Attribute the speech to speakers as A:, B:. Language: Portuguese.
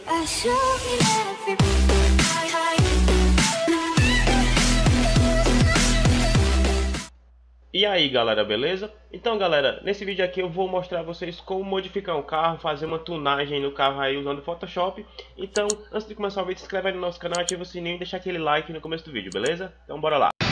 A: E aí galera, beleza? Então galera, nesse vídeo aqui eu vou mostrar a vocês como modificar um carro, fazer uma tunagem no carro aí usando o Photoshop. Então, antes de começar o vídeo, se inscreve aí no nosso canal, ativa o sininho e deixa aquele like no começo do vídeo, beleza? Então bora lá!